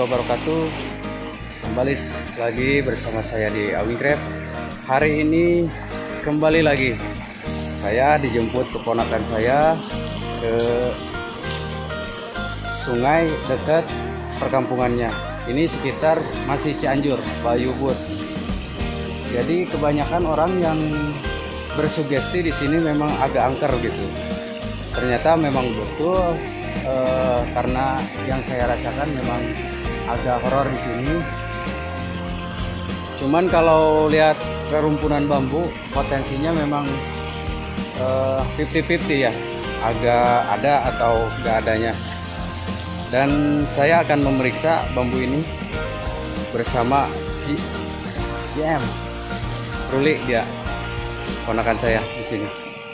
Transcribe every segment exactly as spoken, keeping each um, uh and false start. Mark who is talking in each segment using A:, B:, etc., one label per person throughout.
A: warahmatullahi wabarakatuh. Kembali lagi bersama saya di Awingcraft. Hari ini kembali lagi saya dijemput keponakan saya ke sungai dekat perkampungannya. Ini sekitar masih Cianjur, Bayubut. Jadi kebanyakan orang yang bersugesti di sini memang agak angker gitu. Ternyata memang betul. Uh, karena yang saya rasakan memang agak horor di sini. Cuman kalau lihat kerumpunan bambu, potensinya memang fifty fifty ya, agak ada atau nggak adanya. Dan saya akan memeriksa bambu ini bersama J M Ruli, dia ponakan saya di sini.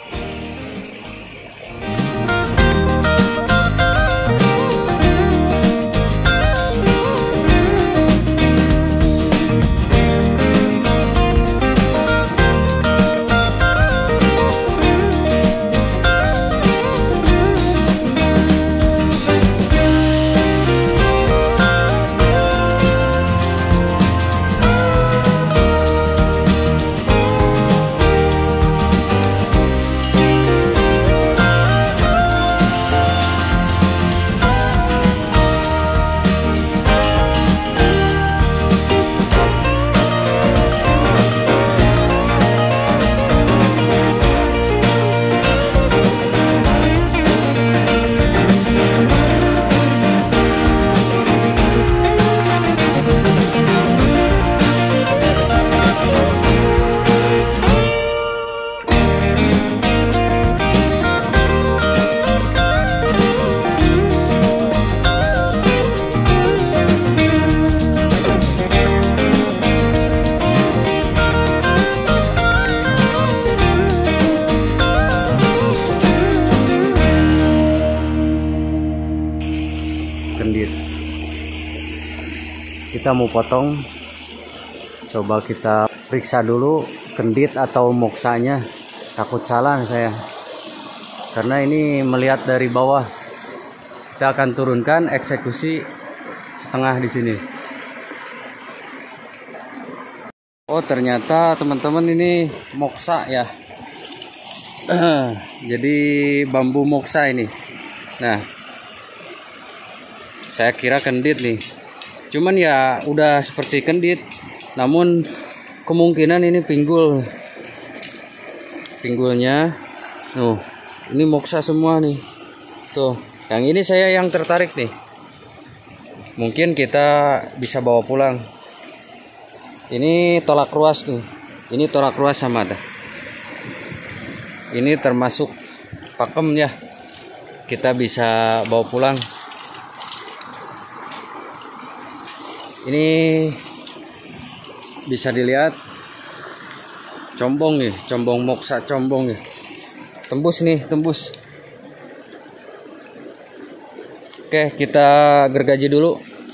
A: Kendit. Kita mau potong, coba kita periksa dulu kendit atau moksanya. Takut salah saya, karena ini melihat dari bawah. Kita akan turunkan eksekusi setengah di sini. Oh, ternyata teman-teman ini moksa ya. Jadi bambu moksa ini. Nah, saya kira kendit nih, cuman ya udah seperti kendit, namun kemungkinan ini pinggul, pinggulnya. Tuh, ini moksa semua nih. Tuh, yang ini saya yang tertarik nih. Mungkin kita bisa bawa pulang. Ini tolak ruas nih. Ini tolak ruas sama ada. Ini termasuk pakem ya. Kita bisa bawa pulang. Ini bisa dilihat combong nih, combong moksa, combong nih. Tembus nih, tembus. Oke, kita gergaji dulu.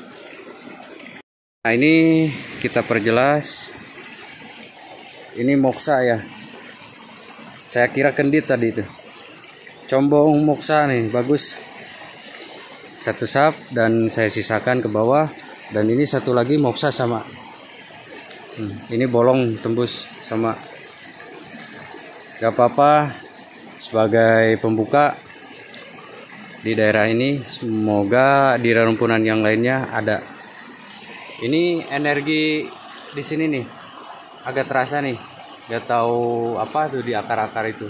A: Nah, ini kita perjelas. Ini moksa ya. Saya kira kendit tadi itu. Combong moksa nih, bagus. Satu sap dan saya sisakan ke bawah. Dan ini satu lagi moksa sama. Hmm, ini bolong tembus sama. Gak apa-apa, sebagai pembuka di daerah ini. Semoga di rerumpunan yang lainnya ada. Ini energi di sini nih agak terasa nih. Gak tahu apa tuh di akar-akar itu.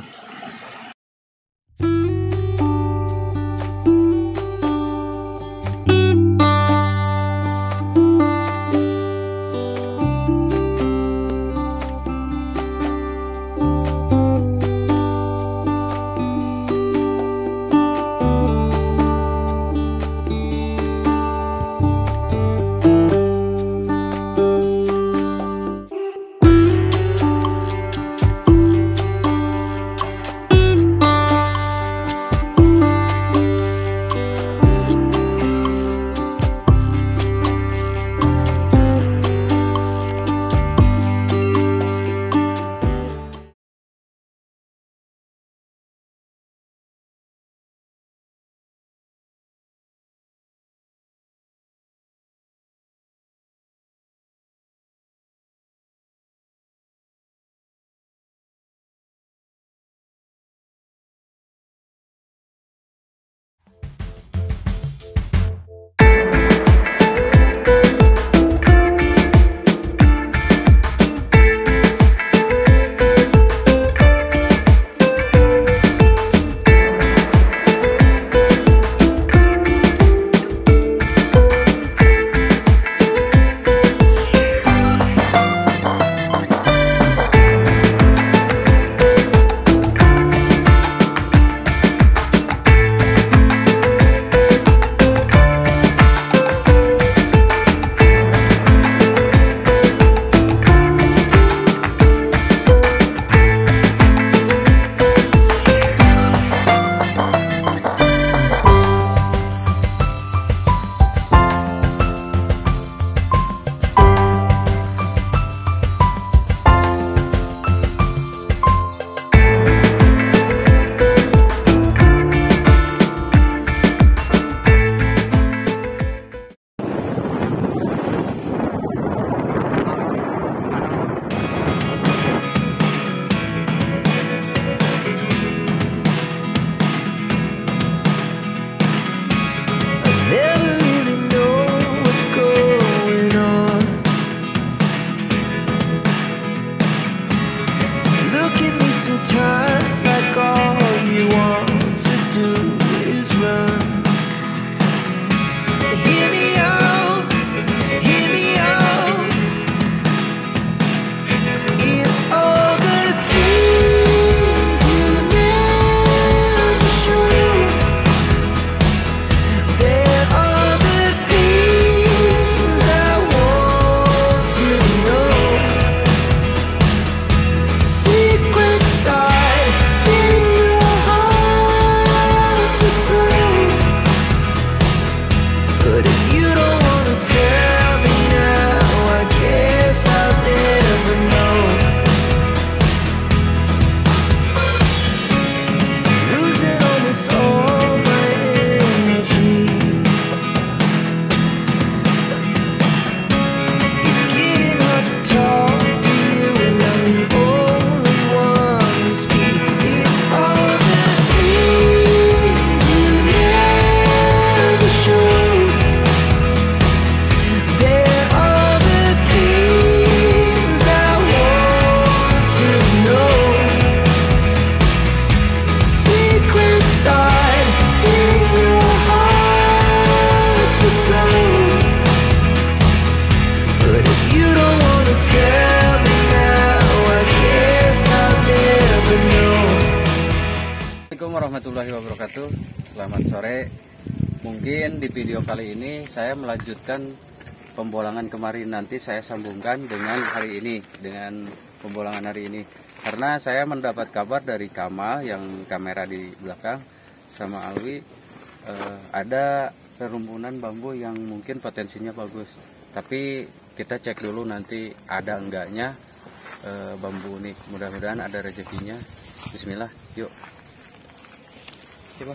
A: warahmatullahi wabarakatuh. Selamat sore. Mungkin di video kali ini saya melanjutkan pembolangan kemarin. Nanti saya sambungkan dengan hari ini, dengan pembolangan hari ini. Karena saya mendapat kabar dari Kamal yang kamera di belakang sama Alwi, eh, ada kerumbunan bambu yang mungkin potensinya bagus. Tapi kita cek dulu nanti ada enggaknya eh, bambu unik. Mudah-mudahan ada rezekinya. Bismillah, yuk. Coba.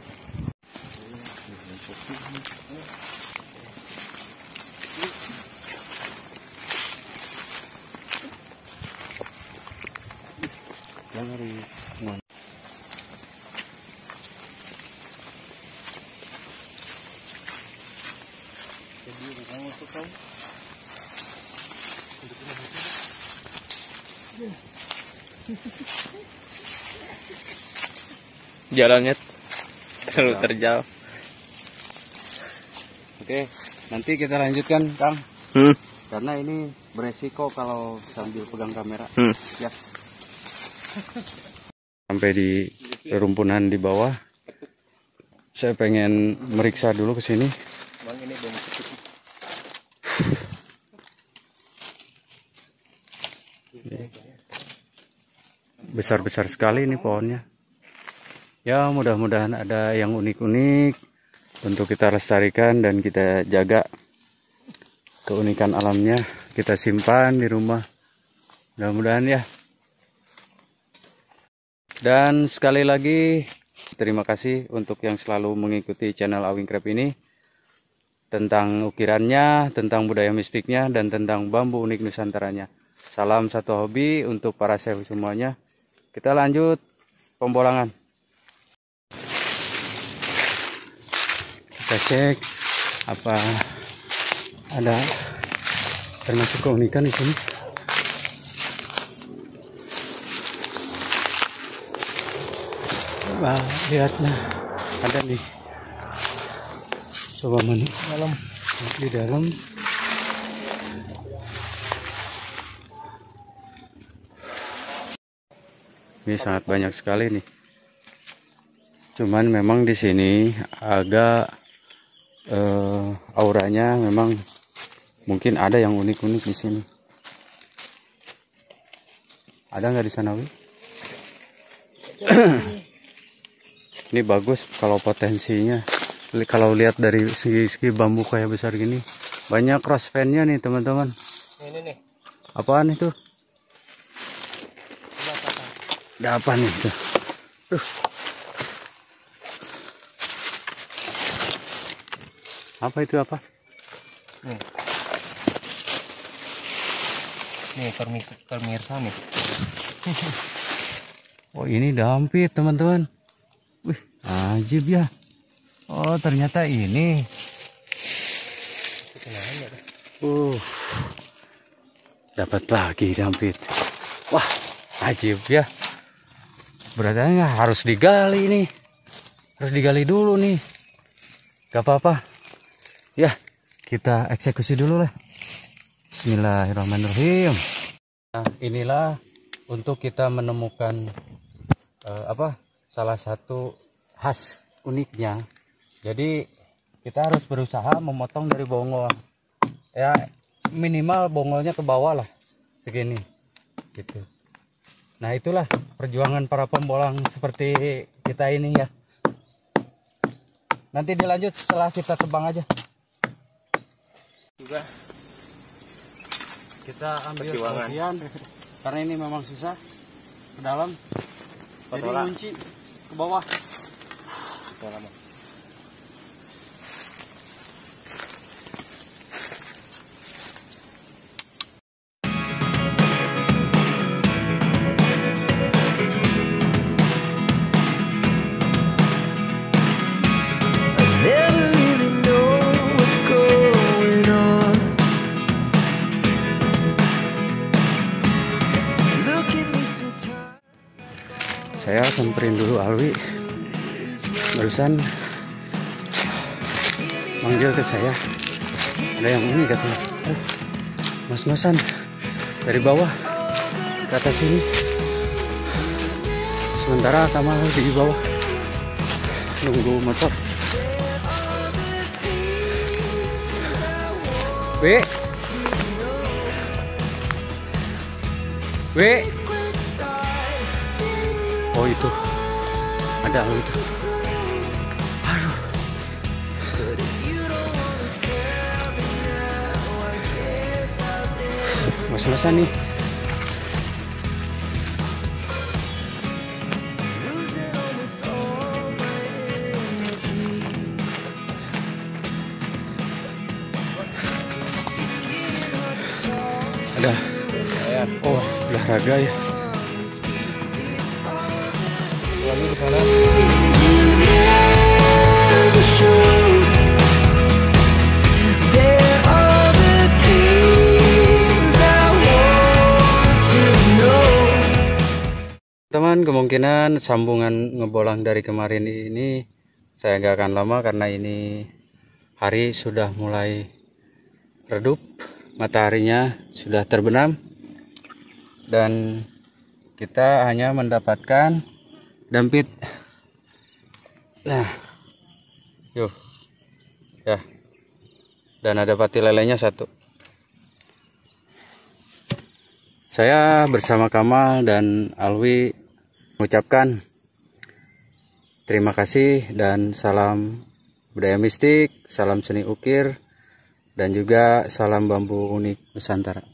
A: Yang hari mana?
B: Jalannya terlalu terjal.
A: Oke, nanti kita lanjutkan, Kang.
B: Hmm.
A: Karena ini beresiko kalau sambil pegang kamera.
B: Hmm.
A: Ya. Sampai di rumpunan di bawah. Saya pengen meriksa dulu ke sini.
B: Bang, ini belum cukup.
A: Besar-besar sekali ini pohonnya. Ya, mudah-mudahan ada yang unik-unik untuk kita lestarikan dan kita jaga keunikan alamnya, kita simpan di rumah. Mudah-mudahan ya. Dan sekali lagi terima kasih untuk yang selalu mengikuti channel Awing Krep ini, tentang ukirannya, tentang budaya mistiknya, dan tentang bambu unik Nusantaranya. Salam satu hobi untuk para chef semuanya. Kita lanjut pembolangan. Kita cek apa ada termasuk keunikan di sini. Wah, lihatnya ada nih. Coba mana? Dalam. Di dalam. Ini sangat banyak sekali nih. Cuman memang di sini agak Uh, auranya memang mungkin ada yang unik-unik di sini. Ada nggak di sana, Wi? Ini bagus kalau potensinya. Kalau lihat dari segi-segi bambu kayak besar gini, banyak cross fan-nya nih, teman-teman.
B: Ini nih.
A: Apaan itu? Ada apa nih? Tuh. Tuh. Apa itu apa?
B: Nih, nih pemirsa, pemirsa nih.
A: Oh, ini dampit, teman-teman. Wih, ajib ya. Oh, ternyata ini. Uh, dapat lagi dampit. Wah, ajib ya. Berarti harus digali nih. Harus digali dulu nih. Gak apa-apa. Ya, kita eksekusi dulu lah. Bismillahirrahmanirrahim. Nah, inilah untuk kita menemukan uh, apa salah satu khas uniknya. Jadi kita harus berusaha memotong dari bongol. Ya, minimal bongolnya ke bawah lah, segini. Gitu. Nah, itulah perjuangan para pembolang seperti kita ini ya. Nanti dilanjut setelah kita tebang aja. Juga kita ambil bagian karena ini memang susah ke dalam, jadi kunci ke bawah. Saya samperin dulu Alwi, barusan manggil ke saya, ada yang ini katanya, oh, mas-masan dari bawah ke atas sini, sementara Kamal di bawah. nunggu motor. W W oh itu ada itu. Aduh, mas-masan nih. Ada oh olahraga ya.
B: Lagi di sana.
A: Teman, kemungkinan sambungan ngebolang dari kemarin ini saya nggak akan lama karena ini hari sudah mulai redup, mataharinya sudah terbenam dan kita hanya mendapatkan dampit. Nah, yuk, ya, dan ada pati lelenya satu. Saya bersama Kamal dan Alwi mengucapkan terima kasih dan salam budaya mistik, salam seni ukir, dan juga salam bambu unik Nusantara.